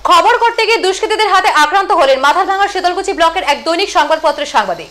খবর করতে গিয়ে দুষ্কৃতীদের হাতে আক্রান্ত হলেন মাথাভাঙার শীতলকুচি ব্লকের এক দৈনিক সংবাদপত্রের সাংবাদিক।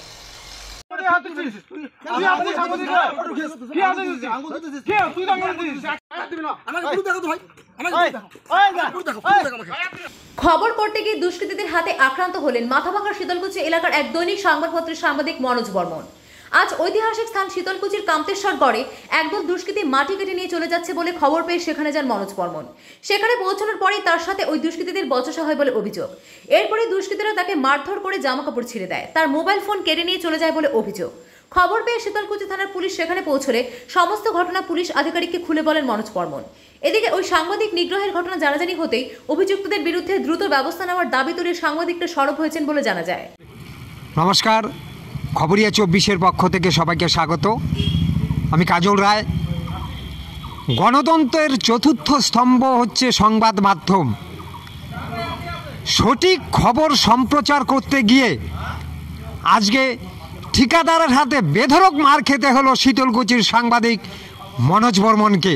খবর করতে গিয়ে দুষ্কৃতীদের হাতে আক্রান্ত হলেন মাথাভাঙার শীতলকুচি এলাকার এক দৈনিক সংবাদপত্রের সাংবাদিক মনোজ বর্মন। আজ ঐতিহাসিক স্থান শীতলকুচির কামতেশ্বর গড়ে একদল দুষ্কৃতী মাটি কেটে নিয়ে চলে যাচ্ছে বলে খবর পেয়ে সেখানে যান মনোজ বর্মন। সেখানে পৌঁছানোর পরেই তার সাথে ওই দুষ্কৃতীদের বচসা হয় বলে অভিযোগ। এরপরে দুষ্কৃতীরা তাকে মারধর করে জামাকাপড় ছিঁড়ে দেয়, তার মোবাইল ফোন কেড়ে নিয়ে চলে যায় বলে অভিযোগ। খবর পেয়ে শীতলকুচি থানার পুলিশ সেখানে পৌঁছলে সমস্ত ঘটনা পুলিশ আধিকারিককে খুলে বলেন মনোজ বর্মন। এদিকে ওই সাংবাদিক নিগ্রহের ঘটনা জানাজানি হতেই অভিযুক্তদের বিরুদ্ধে দ্রুত ব্যবস্থা নেওয়ার দাবি তুলে সাংবাদিকরা সরব হয়েছেন বলে জানা যায়। নমস্কার, খবরিয়া 24-এর পক্ষ থেকে সবাইকে স্বাগত। আমি কাজল রায়। গণতন্ত্রের চতুর্থ স্তম্ভ হচ্ছে সংবাদ মাধ্যম। সঠিক খবর সম্প্রচার করতে গিয়ে আজকে ঠিকাদারের হাতে বেধড়ক মার খেতে হলো শীতলকুচির সাংবাদিক মনোজ বর্মনকে।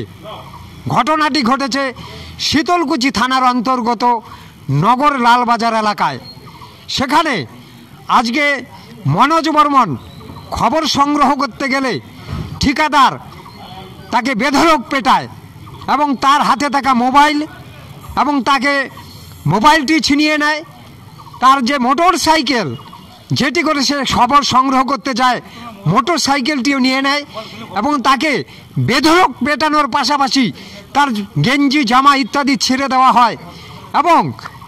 ঘটনাটি ঘটেছে শীতলকুচি থানার অন্তর্গত নগর লালবাজার এলাকায়। সেখানে আজকে মনোজ বর্মন খবর সংগ্রহ করতে গেলে ঠিকাদার তাকে বেধড়ক পেটায় এবং তার হাতে থাকা মোবাইল এবং তাকে মোবাইলটি ছিনিয়ে নেয়। তার যে মোটর সাইকেল যেটি করে সে খবর সংগ্রহ করতে যায় মোটর সাইকেলটিও নিয়ে নেয় এবং তাকে বেধড়ক পেটানোর পাশাপাশি তার গেঞ্জি জামা ইত্যাদি ছেড়ে দেওয়া হয় এবং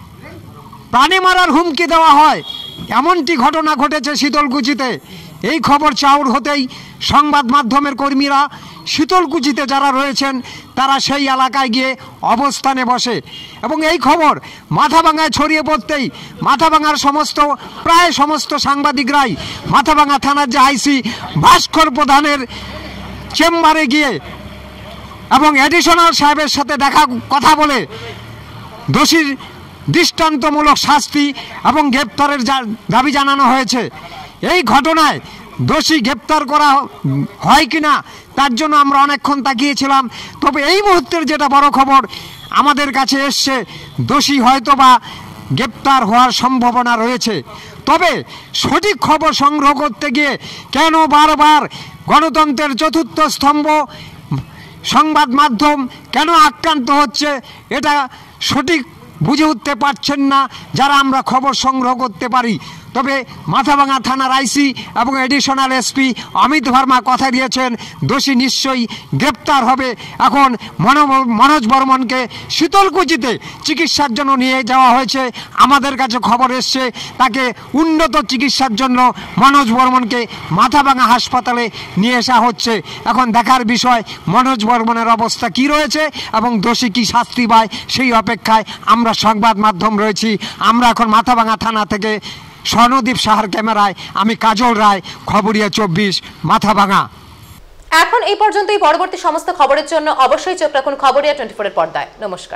প্রাণে মারার হুমকি দেওয়া হয়। এমনটি ঘটনা ঘটেছে শীতলকুচিতে। এই খবর চাউর হতেই সংবাদ মাধ্যমের কর্মীরা শীতলকুচিতে যারা রয়েছেন তারা সেই এলাকায় গিয়ে অবস্থানে বসে এবং এই খবর মাথাভাঙায় ছড়িয়ে পড়তেই মাথাভাঙার প্রায় সমস্ত সাংবাদিকরাই মাথাভাঙা থানার যে আইসি ভাস্কর প্রধানের চেম্বারে গিয়ে এবং অ্যাডিশনাল সাহেবের সাথে কথা বলে দোষীর দৃষ্টান্তমূলক শাস্তি এবং গ্রেপ্তারের দাবি জানানো হয়েছে। এই ঘটনায় দোষী গ্রেপ্তার করা হয় কিনা তার জন্য আমরা অনেকক্ষণ তাকিয়েছিলাম। তবে এই মুহূর্তের যেটা বড় খবর আমাদের কাছে এসছে, দোষী হয়তোবা গ্রেপ্তার হওয়ার সম্ভাবনা রয়েছে। তবে সঠিক খবর সংগ্রহ করতে গিয়ে কেন বারবার গণতন্ত্রের চতুর্থ স্তম্ভ সংবাদ মাধ্যম কেন আক্রান্ত হচ্ছে এটা সঠিক বুঝে উঠতে পারছেন না যারা আমরা খবর সংগ্রহ করতে পারি। তবে মাথাভাঙা থানার আইসি এবং এডিশনাল এসপি অমিত ভার্মা কথা দিয়েছেন দোষী নিশ্চয়ই গ্রেপ্তার হবে। এখন মনোজ বর্মনকে শীতলকুচিতে চিকিৎসার জন্য নিয়ে যাওয়া হয়েছে। আমাদের কাছে খবর এসছে তাকে উন্নত চিকিৎসার জন্য মনোজ বর্মনকে মাথাভাঙা হাসপাতালে নিয়ে আসা হচ্ছে। এখন দেখার বিষয় মনোজ বর্মনের অবস্থা কি রয়েছে এবং দোষী কি শাস্তি পায় সেই অপেক্ষায় আমরা সংবাদ মাধ্যম রয়েছি। আমরা এখন মাথাভাঙা থানা থেকে স্বর্ণদীপ সাহার ক্যামেরায় আমি কাজল রায়, খবরিয়া 24 মাথাভাঙা। এখন এই পর্যন্তই। পরবর্তী সমস্ত খবরের জন্য অবশ্যই চোখ রাখুন খবরিয়া 24 এর পর্দায়। নমস্কার।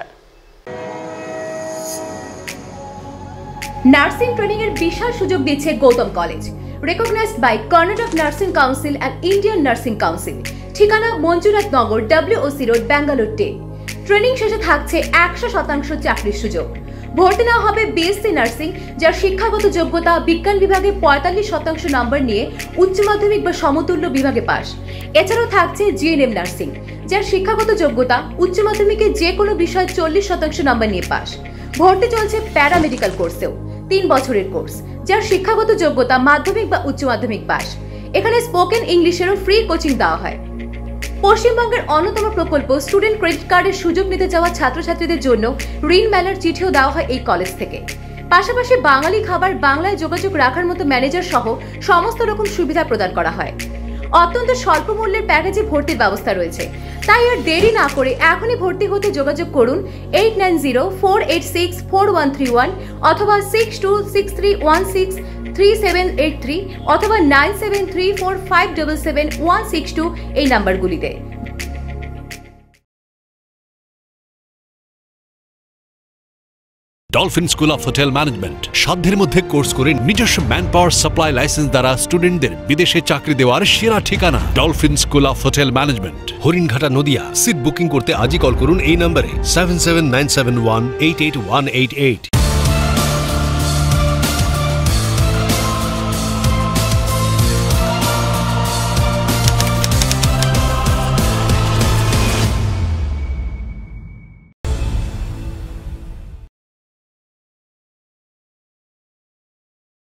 নার্সিং ট্রেনিং এর বিশাল সুযোগ দিচ্ছে Gautam college, recognized by Karnataka nursing council and Indian nursing council. ঠিকানা Manjunath Nagar, WOC road, Bangalore 10। Training শেষে থাকছে 100% চাকরির সুযোগ। ভর্তি নেওয়া হবে BSc নার্সিং, যার শিক্ষাগত যোগ্যতা বিজ্ঞান বিভাগে 45% নম্বর নিয়ে উচ্চ মাধ্যমিক বা সমতুল্য বিভাগে পাস। এছাড়াও থাকছে GNM নার্সিং, যার শিক্ষাগত যোগ্যতা উচ্চ মাধ্যমিকে যে কোনো বিষয়ে 40% নম্বর নিয়ে পাস। ভর্তি চলছে প্যারামেডিক্যাল কোর্সেও, 3 বছরের কোর্স, যার শিক্ষাগত যোগ্যতা মাধ্যমিক বা উচ্চ মাধ্যমিক পাস। এখানে স্পোকেন ইংলিশেরও ফ্রি কোচিং দেওয়া হয়। পশ্চিমবঙ্গের অন্যতম প্রকল্প স্টুডেন্ট ক্রেডিট কার্ডের সুযোগ নিতে যাওয়া ছাত্রছাত্রীদের জন্য ঋণ মেলার চিঠিও দেওয়া হয় এই কলেজ থেকে। পাশাপাশি বাঙালি খাবার বাংলায় যোগাযোগ রাখার মতো ম্যানেজার সহ সমস্ত রকম সুবিধা প্রদান করা হয়। অত্যন্ত স্বল্প মূল্যের প্যাকেজে ভর্তির ব্যবস্থা রয়েছে। তাই আর দেরি না করে এখনই ভর্তি হতে যোগাযোগ করুন 8904864131 অথবা 6263163783 অথবা 9734577162 এই নাম্বারগুলিতে। Dolphin school of hotel management. সাধ্যের মধ্যে কোর্স করে নিজস্ব ম্যান পাওয়ার সাপ্লাই লাইসেন্স দ্বারা স্টুডেন্টদের বিদেশে চাকরি দেওয়ার সেরা ঠিকানা Dolphin school of hotel management, Haringhata, Nadia. Seat booking করতে আজই কল করুন এই নম্বরে 7797188188।